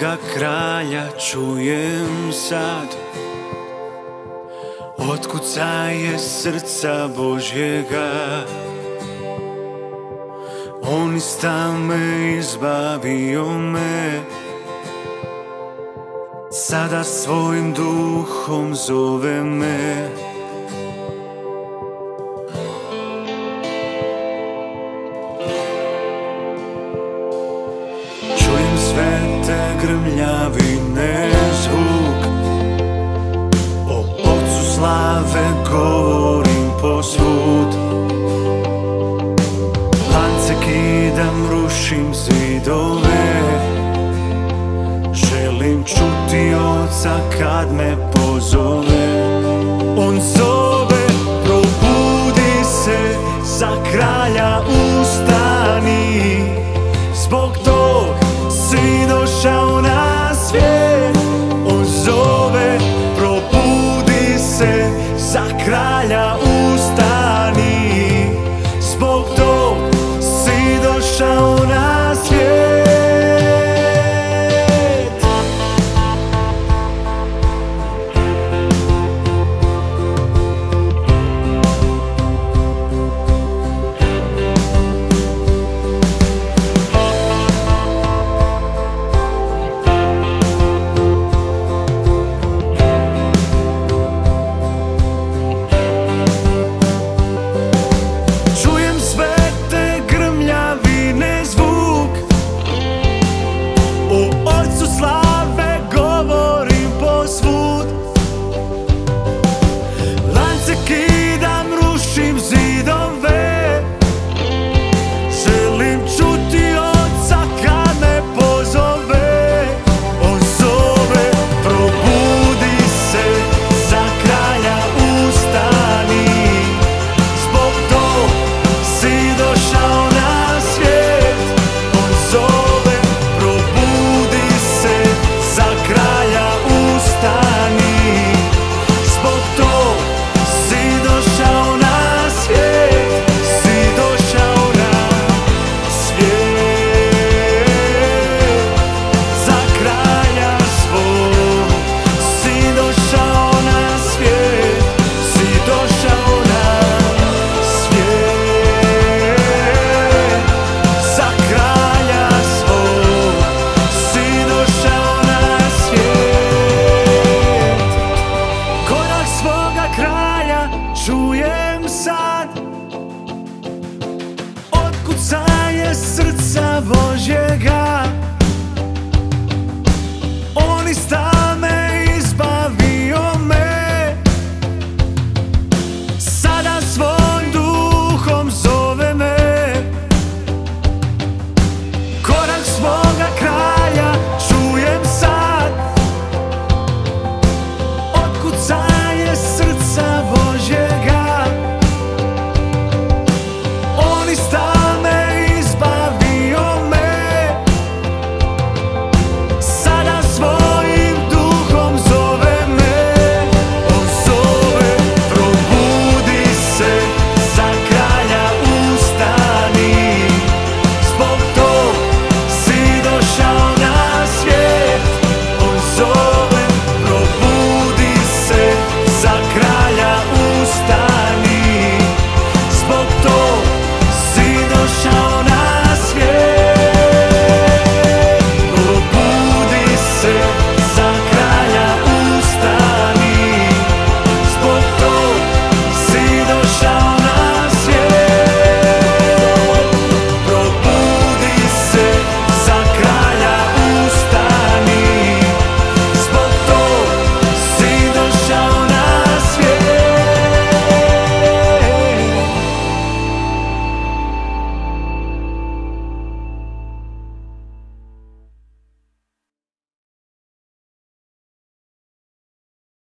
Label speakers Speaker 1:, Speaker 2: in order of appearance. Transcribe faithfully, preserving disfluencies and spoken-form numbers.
Speaker 1: svoga kralja čujem sad. Otkucaje srca Božjega, on iz tame izbavio me, sada svojim duhom zove me. Čujem sve te grmljavine zvuk, o Ocu slave govorim posvud. Lance kidam, rušim zidove, želim čuti Oca kad me pozove. On zove, probudi se, za kralja ustani, zbog tog si došao na svijet. On zove, probudi se, za kralja ustani, zbog tog si došao na svijet. Čujem sad otkucanje srca Božjega, on iz